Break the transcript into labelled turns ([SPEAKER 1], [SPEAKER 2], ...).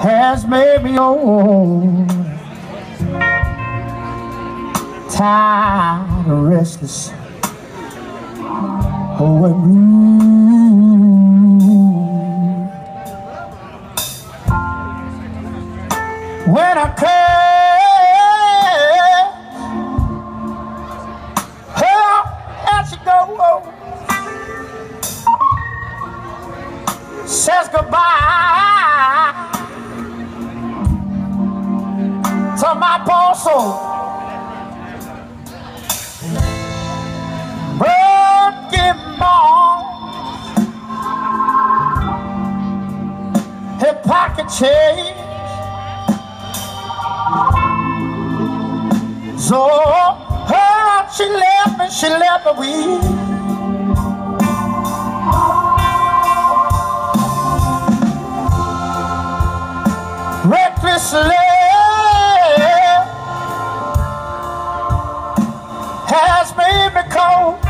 [SPEAKER 1] has made me old, tired and restless, oh, and blue. When I curse her as she goes, says goodbye to my poor soul, broken bones, her pocket change. So she left me weak. Reckless love has made me cold.